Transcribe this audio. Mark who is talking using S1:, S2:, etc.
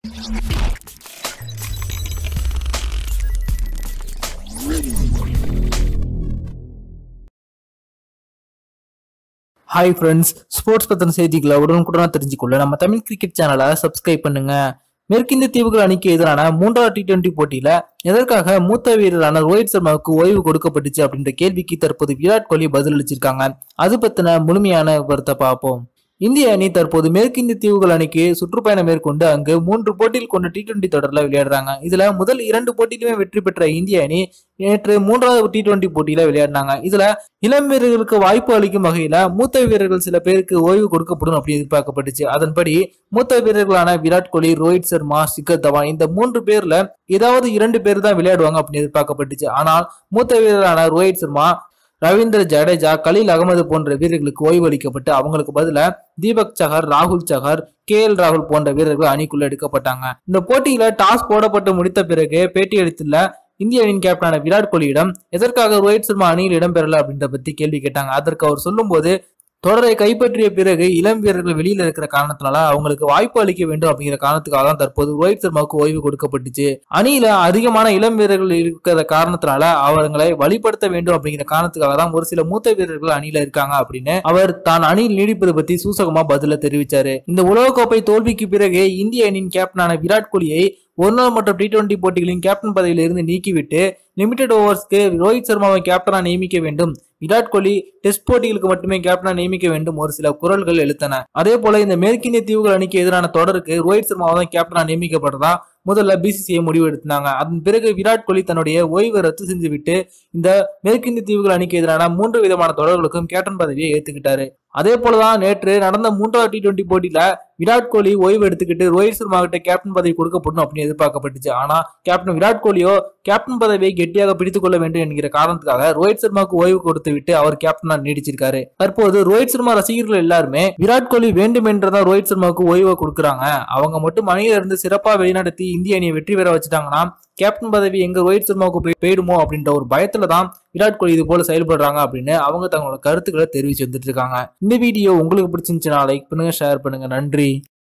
S1: Hi friends, sports பத்தின செய்திகளை உடனுக்குடனா தெரிஞ்சுக்கொள்ள நம்ம தமிழ் கிரிக்கெட் சேனலை சப்ஸ்கிரைப் பண்ணுங்க. மேற்கிந்திய தீவுகள் அணிக்கு எதிரான 3வது T20 போட்டியில எதற்காக மூத்த வீரரான ரோஹித் சர்மாவுக்கு ஓய்வு கொடுக்கப்பட்டுச்சு அப்படின்ற கேள்விக்கு தற்போது விராட் கோலி பதிலளிச்சிருக்காங்க. அது பத்தின முழுமையான விவரத்தை பார்ப்போம். இந்திய அணி தற்போது மேற்கிந்திய தீவுகள் அணிக்கு சுற்றுப்பயணம் மேற்கொண்டு அங்கு 3 போட்டியில் கொண்ட T20 தொடரில் விளையாடுறாங்க. இதுல முதல் 2 போட்டியிலுமே வெற்றி பெற்ற இந்திய அணி நேற்று 3வது T20 போட்டியில விளையாடினாங்க. இதுல இளம் வீரர்களுக்கு வாய்ப்பு அளிக்கும் வகையில மூத்த வீரர்கள் சில பேருக்கு ஓய்வு கொடுக்கப்படும் அப்படி எதிர்பார்க்கப்பட்டுச்சு. அதன்படி மூத்த வீரர்களான விராட் கோலி, ரோஹித் சர்மா, ஷிகர் தவான் இந்த 3 பேர்ல ஏதாவது 2 பேர் தான் விளையாடுவாங்க அப்படின்னு எதிர்பார்க்கப்பட்டுச்சு. ஆனால் மூத்த வீரரான ரோஹித் சர்மா, ரவீந்திர ஜடேஜா, கலீல் அகமது போன்ற வீரர்களுக்கு ஓய்வு அளிக்கப்பட்டு அவங்களுக்கு பதிலா தீபக் சஹர், ராகுல் சஹர், KL ராகுல் போன்ற வீரர்கள் அணிக்குள்ள எடுக்கப்பட்டாங்க. இந்த போட்டியில டாஸ் போடப்பட்டு முடித்த பிறகு பேட்டியளித்துள்ள இந்திய அணியின் கேப்டனான விராட் கோலியிடம் எதற்காக ரோஹித் சர்மா அணியில் இடம்பெறல அப்படின்ற பத்தி கேள்வி கேட்டாங்க. அதற்கு அவர் சொல்லும் போது, தொடரை கைப்பற்றிய பிறகு இளம் வீரர்கள் வெளியில இருக்கிற காரணத்தினால அவங்களுக்கு வாய்ப்பு அளிக்க வேண்டும் அப்படிங்கிற காரணத்துக்காக தான் தற்போது ரோஹித் சர்மாவுக்கு ஓய்வு கொடுக்கப்பட்டுச்சு. அணியில அதிகமான இளம் வீரர்கள் இருக்கிற காரணத்தினால அவர்களை வழிபடுத்த வேண்டும் அப்படிங்கிற காரணத்துக்காக தான் ஒரு சில மூத்த வீரர்கள் அணியில இருக்காங்க அப்படின்னு அவர் தான் அணியில் நீடிப்பது பத்தி சூசகமா பதில தெரிவிச்சாரு. இந்த உலகக்கோப்பை தோல்விக்கு பிறகு இந்திய அணியின் கேப்டனான விராட் கோலியை ஒருநாள் மற்றும் T20 போட்டிகளின் கேப்டன் பதவியில இருந்து நீக்கிவிட்டு லிமிடெட் ஓவர்ஸ்க்கு ரோஹித் சர்மாவை கேப்டனா நியமிக்க வேண்டும், விராட் கோலி டெஸ்ட் போட்டிகளுக்கு மட்டுமே கேப்டனா நியமிக்க வேண்டும் ஒரு சில குரல்கள் எழுத்தன. அதே போல இந்த மேற்கிந்திய தீவுகள் அணிக்கு எதிரான தொடருக்கு ரோஹித் சர்மாவை தான் கேப்டனா நியமிக்கப்படுறதா முதல்ல BCCI முடிவு எடுத்தாங்க. அதன் பிறகு விராட் கோலி தன்னுடைய ஓய்வை ரத்து செஞ்சுவிட்டு இந்த மேற்கிந்திய தீவுகள் அணிக்கு எதிரான 3 விதமான தொடர்களுக்கும் கேப்டன் பதவியை ஏத்துக்கிட்டாரு. அதே போலதான் நேற்று நடந்த 3வது T20 போட்டியில விராட் கோலி ஓய்வு எடுத்துக்கிட்டு ரோஹித் சர்மா கிட்ட கேப்டன் பதவி கொடுக்கப்படும் அப்படின்னு எதிர்பார்க்கப்பட்டுச்சு. ஆனா கேப்டன் விராட் கோலியோ கேப்டன் பதவியை கெட்டியாக பிடித்துக் கொள்ள வேண்டும் என்கிற காரணத்துக்காக ரோஹித் சர்மாவுக்கு ஓய்வு கொடுத்து விட்டு அவர் கேப்டனா நீடிச்சிருக்காரு. தற்போது ரோஹித் சர்மா ரசிகர்கள் எல்லாருமே விராட் கோலி வேண்டும் என்றதான் ரோஹித் சர்மாவுக்கு ஓய்வு கொடுக்குறாங்க, அவங்க மட்டும் அணியில இருந்து சிறப்பா வெளிநடத்தி இந்திய அணியை வெற்றி பெற வச்சுட்டாங்கன்னா கேப்டன் பதவி எங்க ரோஹித் சர்மாவுக்கு போயிடுமோ அப்படின்ற ஒரு பயத்துலதான் விராட் கோலி இது போல செயல்படுறாங்க அப்படின்னு அவங்க தங்களோட கருத்துக்களை தெரிவிச்சு வந்துட்டு இருக்காங்க. இந்த வீடியோ உங்களுக்கு பிடிச்சிருந்துச்சுன்னா லைக் பண்ணுங்க, ஷேர் பண்ணுங்க. நன்றி.